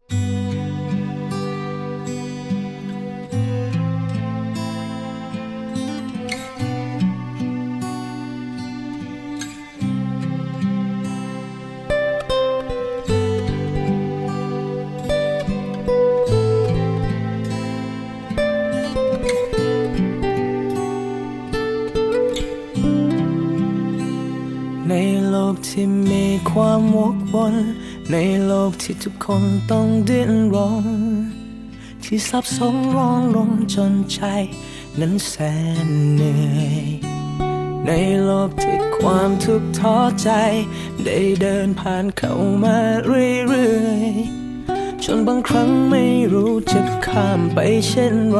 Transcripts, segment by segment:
ในโลกที่มีความวกวนในโลกที่ทุกคนต้องดิ้นรนที่ซับซ้อนร้อนรนจนใจนั้นแสนเหนื่อยในโลกที่ความทุกข์ท้อใจได้เดินผ่านเข้ามาเรื่อยๆจนบางครั้งไม่รู้จะข้ามไปเช่นไร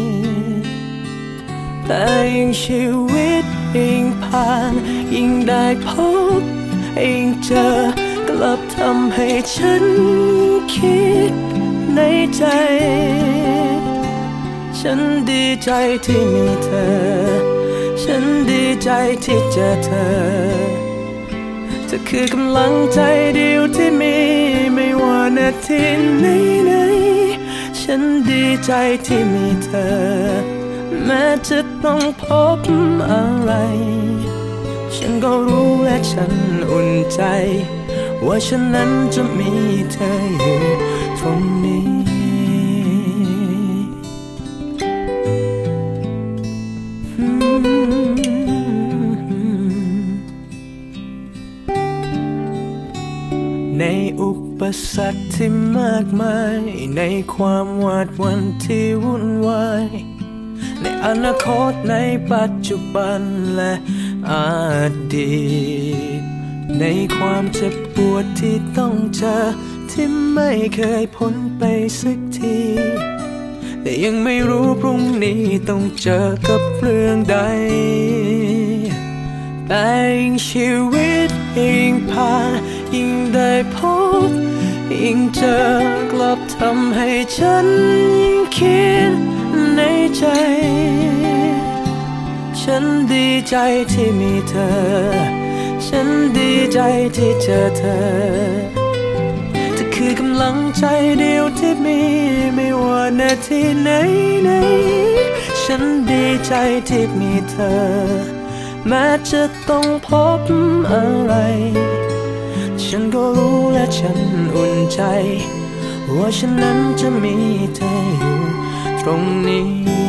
แต่ยิ่งชีวิตยิ่งผ่านยิ่งได้พบยิ่งเจอกลับทำให้ฉันคิดในใจฉันดีใจที่มีเธอฉันดีใจที่เจอเธอเธอคือกำลังใจเดียวที่มีไม่ว่านาทีไหนๆฉันดีใจที่มีเธอแม้จะต้องพบอะไรฉันก็รู้และฉันอุ่นใจว่าฉันนั้นจะมีเธออยู่ตรงนี้ในอุปสรรคที่มากมายในความหวาดหวั่นที่วุ่นวายในอนาคตในปัจจุบันและอดีตในความเจ็บปวดที่ต้องเจอที่ไม่เคยพ้นไปสักทีแต่ยังไม่รู้พรุ่งนี้ต้องเจอกับเรื่องใดแต่ยิ่งชีวิตยิ่งผ่านยิ่งได้พบยิ่งเจอกลับทำให้ฉันยิ่งคิดในใจฉันดีใจที่มีเธอฉันดีใจที่เจอเธอเธอคือกำลังใจเดียวที่มีไม่ว่านาทีไหนๆฉันดีใจที่มีเธอแม้จะต้องพบอะไรฉันก็รู้และฉันอุ่นใจว่าฉันนั้นจะมีเธออยู่ตรงนี้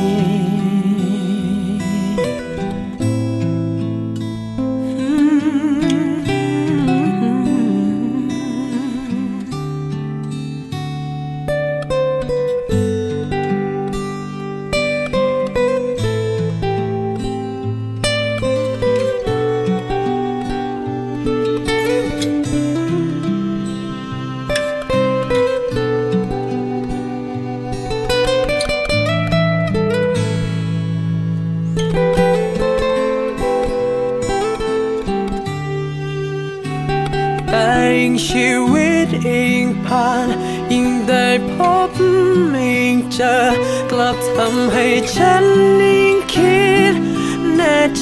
แต่ยิ่งชีวิตยิ่งผ่านยิ่งได้พบยิ่งเจอกลับทำให้ฉันยิ่งคิดแน่ใจ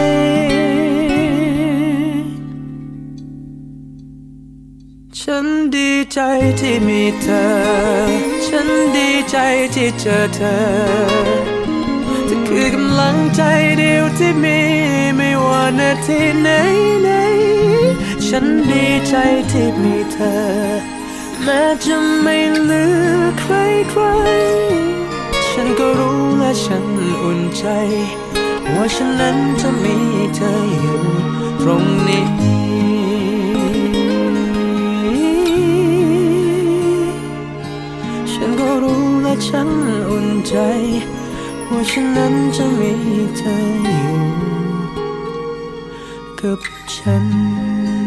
ฉันดีใจที่มีเธอฉันดีใจที่เจอเธอเธอคือกำลังใจเดียวที่มีไม่ว่านาทีไหนๆฉันดีใจที่มีเธอแม้จะไม่เหลือใครฉันก็รู้และฉันอุ่นใจว่าฉันนั้นจะมีเธออยู่ตรงนี้ฉันก็รู้และฉันอุ่นใจว่าฉันนั้นจะมีเธออยู่กับฉัน